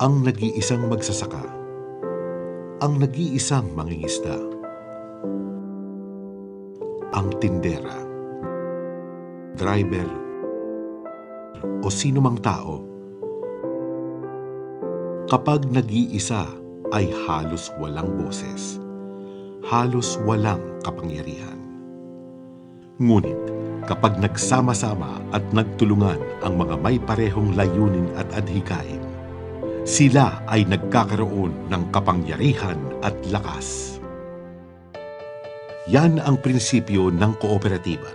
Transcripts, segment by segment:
Ang nag-iisang magsasaka, ang nag-iisang mangingisda, ang tindera, driver, o sino mang tao, kapag nag-iisa ay halos walang boses, halos walang kapangyarihan. Ngunit kapag nagsama-sama at nagtulungan ang mga may parehong layunin at adhikain, sila ay nagkakaroon ng kapangyarihan at lakas. Yan ang prinsipyo ng kooperatiba.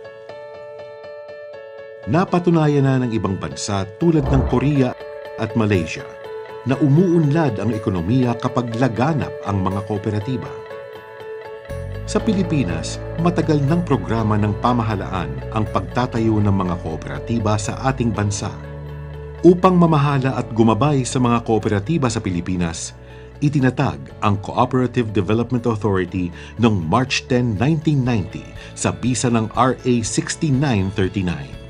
Napatunayan na ng ibang bansa tulad ng Korea at Malaysia na umuunlad ang ekonomiya kapag laganap ang mga kooperatiba. Sa Pilipinas, matagal ng programa ng pamahalaan ang pagtatayo ng mga kooperatiba sa ating bansa. Upang mamahala at gumabay sa mga kooperatiba sa Pilipinas, itinatag ang Cooperative Development Authority noong March 10, 1990 sa bisa ng RA 6939.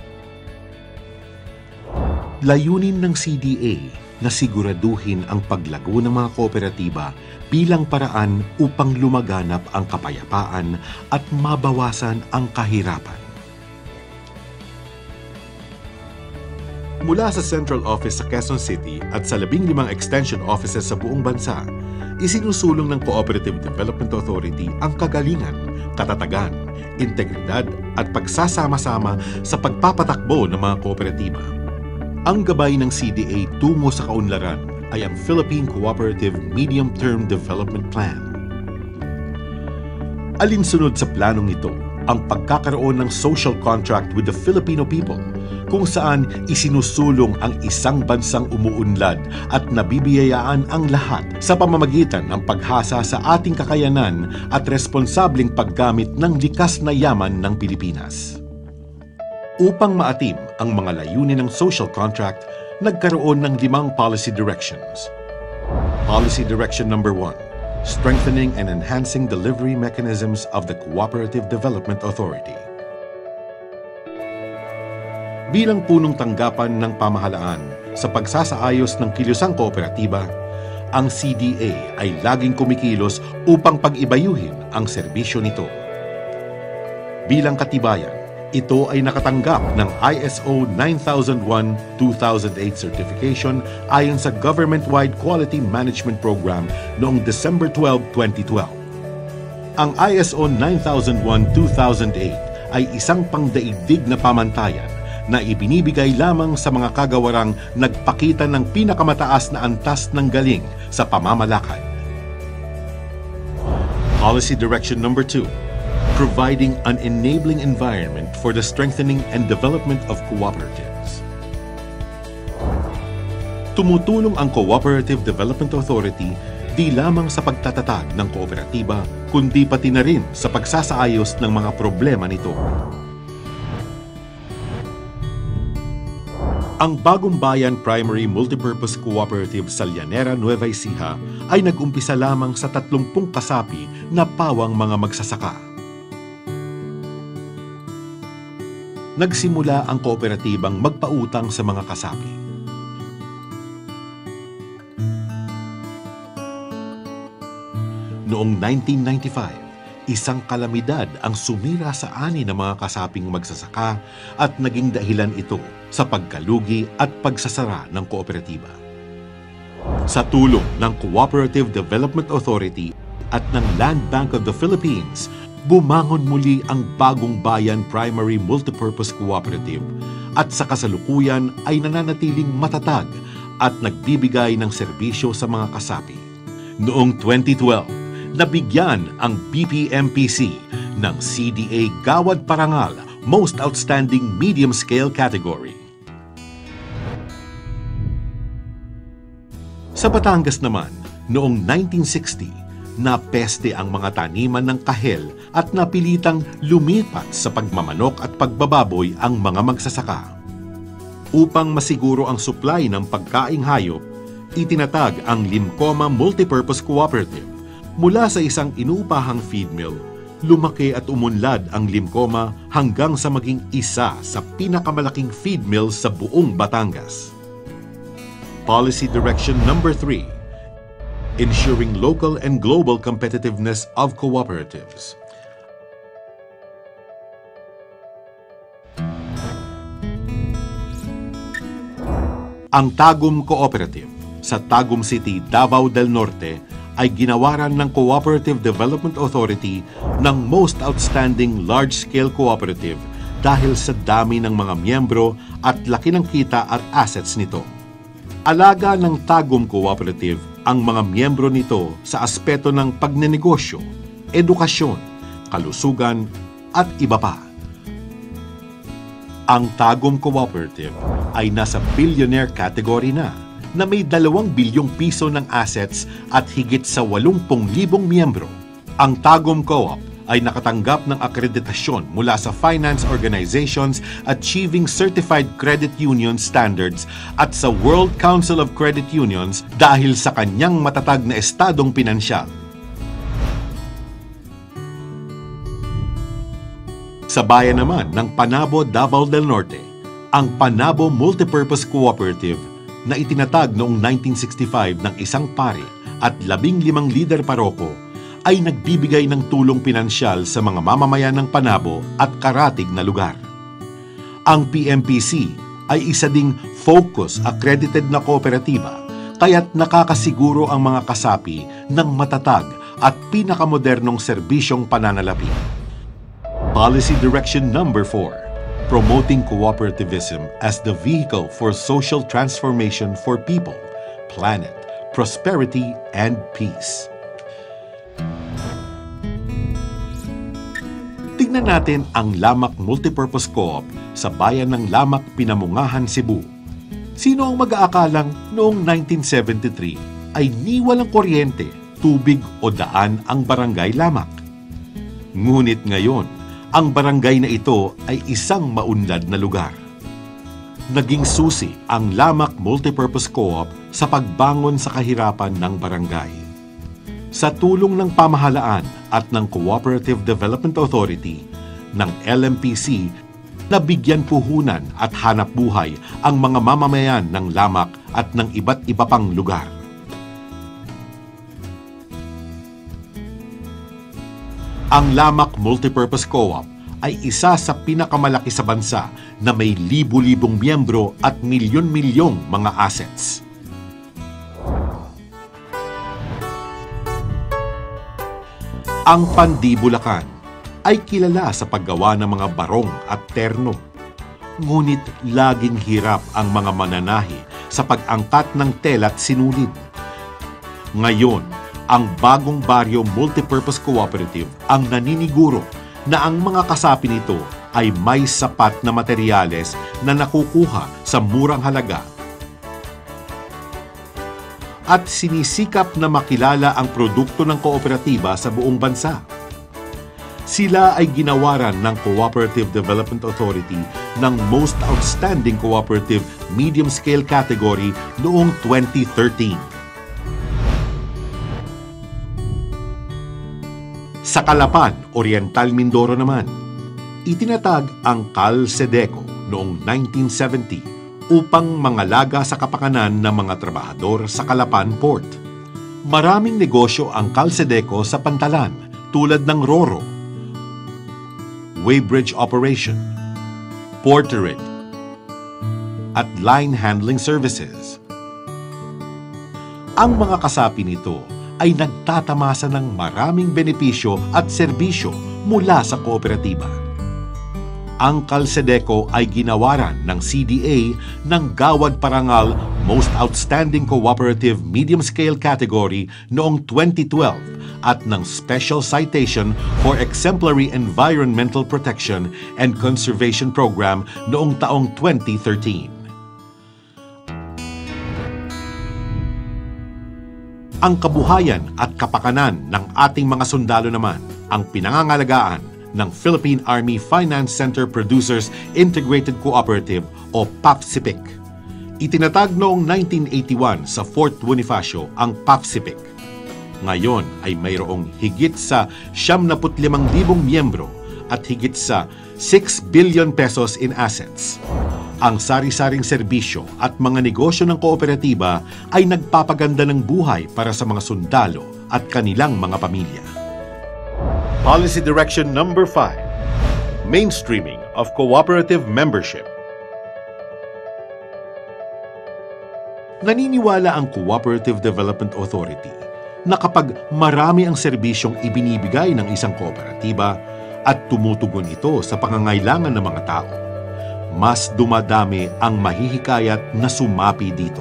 Layunin ng CDA na siguraduhin ang paglago ng mga kooperatiba bilang paraan upang lumaganap ang kapayapaan at mabawasan ang kahirapan. Mula sa Central Office sa Quezon City at sa 15 extension offices sa buong bansa, isinusulong ng Cooperative Development Authority ang kagalingan, katatagan, integridad at pagsasama-sama sa pagpapatakbo ng mga kooperatiba. Ang gabay ng CDA tungo sa kaunlaran ay ang Philippine Cooperative Medium-Term Development Plan. Alinsunod sa planong ito ang pagkakaroon ng social contract with the Filipino people, kung saan isinusulong ang isang bansang umuunlad at nabibiyayaan ang lahat sa pamamagitan ng paghasa sa ating kakayanan at responsableng paggamit ng likas na yaman ng Pilipinas. Upang maatim ang mga layunin ng social contract, nagkaroon ng 5 policy directions. Policy Direction Number 1, Strengthening and Enhancing Delivery Mechanisms of the Cooperative Development Authority. Bilang punong tanggapan ng pamahalaan sa pagsasaayos ng kilusang kooperatiba, ang CDA ay laging kumikilos upang pag-ibayuhin ang serbisyo nito. Bilang katibayan, ito ay nakatanggap ng ISO 9001-2008 certification ayon sa Government-Wide Quality Management Program noong December 12, 2012. Ang ISO 9001-2008 ay isang pangdaigdig na pamantayan na ibinibigay lamang sa mga kagawarang nagpakita ng pinakamataas na antas ng galing sa pamamalakad. Policy Direction Number 2, Providing an enabling environment for the strengthening and development of cooperatives. Tumutulong ang Cooperative Development Authority di lamang sa pagtatatag ng kooperatiba, kundi pati na rin sa pagsasaayos ng mga problema nito. Ang Bagong Bayan Primary Multipurpose Cooperative sa Llanera, Nueva Ecija ay nag-umpisa lamang sa 30 kasapi na pawang mga magsasaka. Nagsimula ang kooperatibang magpautang sa mga kasapi. Noong 1995, isang kalamidad ang sumira sa ani ng mga kasaping magsasaka at naging dahilan ito sa pagkalugi at pagsasara ng kooperatiba. Sa tulong ng Cooperative Development Authority at ng Land Bank of the Philippines, bumangon muli ang Bagong Bayan Primary Multipurpose Cooperative at sa kasalukuyan ay nananatiling matatag at nagbibigay ng serbisyo sa mga kasapi. Noong 2012, nabigyan ang BPMPC ng CDA Gawad Parangal Most Outstanding Medium Scale Category. Sa Batangas naman, noong 1960, napeste ang mga taniman ng kahel at napilitang lumipat sa pagmamanok at pagbababoy ang mga magsasaka. Upang masiguro ang supply ng pagkaing hayop, itinatag ang Limcoma Multipurpose Cooperative. Mula sa isang inuupahang feed mill, lumaki at umunlad ang Limcoma hanggang sa maging isa sa pinakamalaking feed mill sa buong Batangas. Policy Direction Number 3. Ensuring local and global competitiveness of cooperatives. Ang Tagum Cooperative sa Tagum City, Davao del Norte ay ginawaran ng Cooperative Development Authority ng Most Outstanding Large-Scale Cooperative dahil sa dami ng mga miyembro at laki ng kita at assets nito. Alaga ng Tagum Cooperative ang mga miyembro nito sa aspeto ng pagnenegosyo, edukasyon, kalusugan at iba pa. Ang Tagum Cooperative ay nasa billionaire category na may 2 bilyong piso ng assets at higit sa 80,000 miyembro. Ang Tagum Co-op ay nakatanggap ng akreditasyon mula sa finance organizations achieving Certified Credit Union Standards at sa World Council of Credit Unions dahil sa kanyang matatag na estadong pinansyal. Sa bayan naman ng Panabo, Davao del Norte, ang Panabo Multipurpose Cooperative na itinatag noong 1965 ng isang pari at 15 lider paroko ay nagbibigay ng tulong pinansyal sa mga mamamayan ng Panabo at karatig na lugar. Ang PMPC ay isa ding Focus accredited na kooperatiba kaya't nakakasiguro ang mga kasapi ng matatag at pinakamodernong serbisyong pananalapi. Policy Direction Number 4. Promoting cooperativism as the vehicle for social transformation for people, planet, prosperity, and peace. Tingnan natin ang Lamak Multipurpose Co-op sa bayan ng Lamak, Pinamungahan, Cebu. Sino ang mag-aakalang noong 1973 ay ni walang kuryente, tubig o daan ang barangay Lamak? Ngunit ngayon, ang barangay na ito ay isang maunlad na lugar. Naging susi ang Lamak Multipurpose Co-op sa pagbangon sa kahirapan ng barangay. Sa tulong ng pamahalaan at ng Cooperative Development Authority ng LMPC, nabigyan puhunan at hanap buhay ang mga mamamayan ng Lamak at ng iba't iba pang lugar. Ang Lamak Multipurpose Co-op ay isa sa pinakamalaki sa bansa na may libu-libong miyembro at milyon-milyong mga assets. Ang Pandi Bulacan ay kilala sa paggawa ng mga barong at terno. Ngunit laging hirap ang mga mananahi sa pag-angkat ng tela't sinulid. Ngayon, ang Bagong Baryo Multipurpose Cooperative ang naniniguro na ang mga kasapi nito ay may sapat na materyales na nakukuha sa murang halaga at sinisikap na makilala ang produkto ng kooperatiba sa buong bansa. Sila ay ginawaran ng Cooperative Development Authority ng Most Outstanding Cooperative Medium Scale Category noong 2013. Sa Calapan, Oriental Mindoro naman, itinatag ang CalCedeco noong 1970 upang mangalaga sa kapakanan ng mga trabahador sa Calapan Port. Maraming negosyo ang CalCedeco sa Pantalan tulad ng Roro, weighbridge operation, porterage, at line handling services. Ang mga kasapi nito ay nagtatamasa ng maraming benepisyo at serbisyo mula sa kooperatiba. Ang CalCedeco ay ginawaran ng CDA ng Gawad Parangal Most Outstanding Cooperative Medium Scale Category noong 2012 at ng Special Citation for Exemplary Environmental Protection and Conservation Program noong taong 2013. Ang kabuhayan at kapakanan ng ating mga sundalo naman ang pinangangalagaan ng Philippine Army Finance Center Producers Integrated Cooperative o PAFCIPIC. Itinatag noong 1981 sa Fort Bonifacio ang PAFCIPIC. Ngayon ay mayroong higit sa 75,000 miyembro at higit sa 6 billion pesos in assets. Ang sari-saring serbisyo at mga negosyo ng kooperatiba ay nagpapaganda ng buhay para sa mga sundalo at kanilang mga pamilya. Policy Direction Number 5: Mainstreaming of Cooperative Membership. Naniniwala ang Cooperative Development Authority na kapag marami ang serbisyong ibinibigay ng isang kooperatiba at tumutugon ito sa pangangailangan ng mga tao, mas dumadami ang mahihikayat na sumapi dito.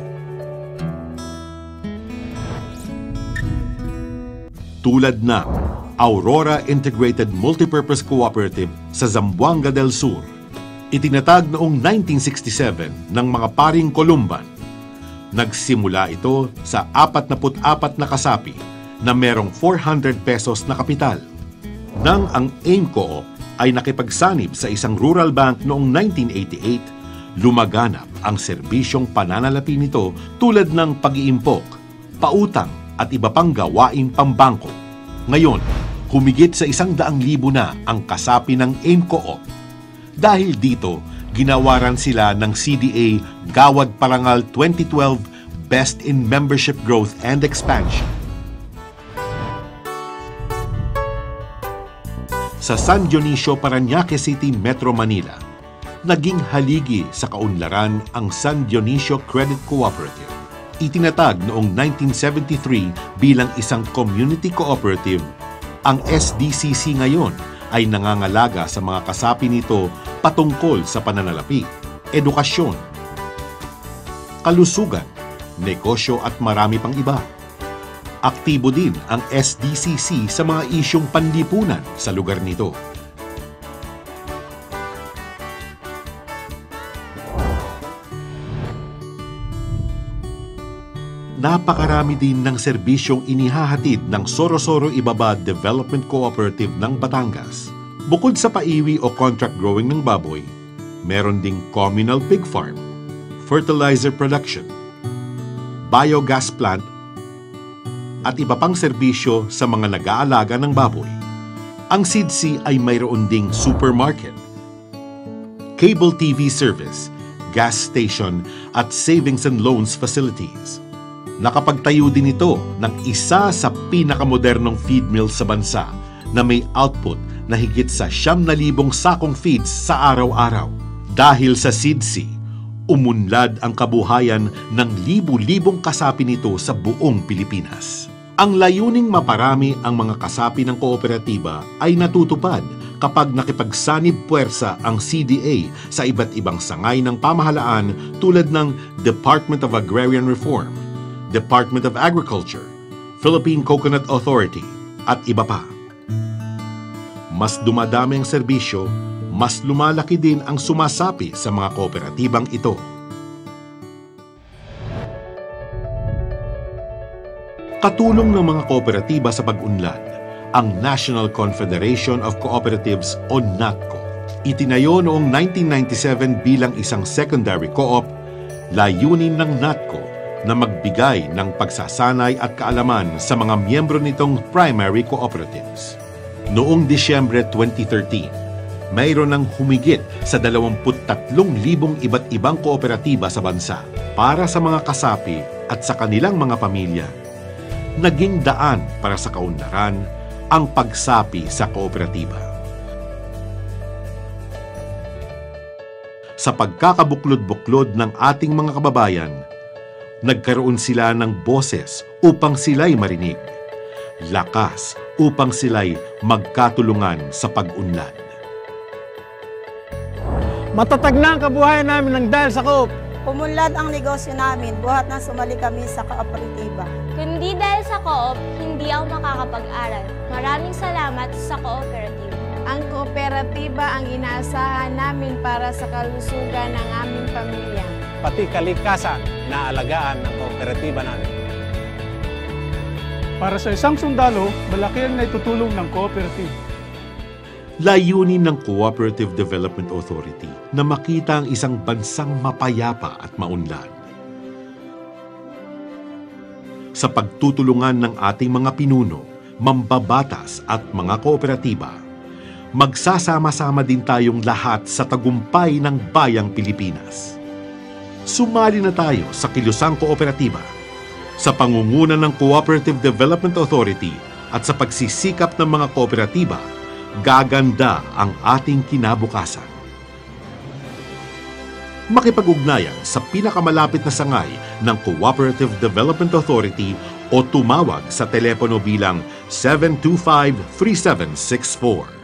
Tulad ng Aurora Integrated Multipurpose Cooperative sa Zamboanga del Sur, itinatag noong 1967 ng mga paring Columban. Nagsimula ito sa 44 na kasapi na merong 400 pesos na kapital. Nang ang AIM Co-op ay nakipagsanib sa isang rural bank noong 1988, lumaganap ang serbisyong pananalapi nito tulad ng pag-iimpok, pautang at iba pang gawaing pambangko. Ngayon, humigit sa 100,000 na ang kasapi ng AIM Co-op. Dahil dito, ginawaran sila ng CDA Gawad Parangal 2012 Best in Membership Growth and Expansion. Sa San Dionisio, Parañaque City, Metro Manila, naging haligi sa kaunlaran ang San Dionisio Credit Cooperative. Itinatag noong 1973 bilang isang community cooperative, ang SDCC ngayon ay nangangalaga sa mga kasapi nito patungkol sa pananalapi, edukasyon, kalusugan, negosyo at marami pang iba. Aktibo din ang SDCC sa mga isyong panlipunan sa lugar nito. Napakarami din ng serbisyong inihahatid ng Sorosoro Ibaba Development Cooperative ng Batangas. Bukod sa paiwi o contract growing ng baboy, meron ding communal pig farm, fertilizer production, biogas plant, at iba pang serbisyo sa mga nag-aalaga ng baboy. Ang SIDC ay mayroon ding supermarket, cable TV service, gas station at savings and loans facilities. Nakapagtayo din ito ng isa sa pinakamodernong feed mill sa bansa na may output na higit sa 9,000 sakong feeds sa araw-araw. Dahil sa SIDC, umunlad ang kabuhayan ng libu-libong kasapi nito sa buong Pilipinas. Ang layuning maparami ang mga kasapi ng kooperatiba ay natutupad kapag nakipagsanib puwersa ang CDA sa iba't ibang sangay ng pamahalaan tulad ng Department of Agrarian Reform, Department of Agriculture, Philippine Coconut Authority, at iba pa. Mas dumadami ang serbisyo, mas lumalaki din ang sumasapi sa mga kooperatibang ito. Katulong ng mga kooperatiba sa pag-unlad, ang National Confederation of Cooperatives o NATCO. Itinayo noong 1997 bilang isang secondary co-op, layunin ng NATCO na magbigay ng pagsasanay at kaalaman sa mga miyembro nitong primary cooperatives. Noong Disyembre 2013, mayroon ng humigit sa 23,000 iba't ibang kooperatiba sa bansa para sa mga kasapi at sa kanilang mga pamilya. Naging daan para sa kaunlaran ang pagsapi sa kooperatiba. Sa pagkakabuklod-buklod ng ating mga kababayan, nagkaroon sila ng boses upang sila'y marinig, lakas upang sila'y magkatulungan sa pag-unlad. Matatag na ang kabuhayan namin ng dahil sa Coop. Umunlad ang negosyo namin buhat na sumali kami sa kooperatiba. Kundi dahil sa Co-op, hindi ako makakapag-aral. Maraming salamat sa kooperatiba. Ang kooperatiba ang inaasahan namin para sa kalusugan ng aming pamilya. Pati kalikasan na alagaan ng kooperatiba namin. Para sa isang sundalo, malaki ang naitutulong ng cooperative. Layunin ng Cooperative Development Authority na makita ang isang bansang mapayapa at maunlad. Sa pagtutulungan ng ating mga pinuno, mambabatas at mga kooperatiba, magsasama-sama din tayong lahat sa tagumpay ng bayang Pilipinas. Sumali na tayo sa Kilusang Kooperatiba, sa pangunguna ng Cooperative Development Authority at sa pagsisikap ng mga kooperatiba, gaganda ang ating kinabukasan. Makipag-ugnayan sa pinakamalapit na sangay ng Cooperative Development Authority o tumawag sa telepono bilang 725-3764.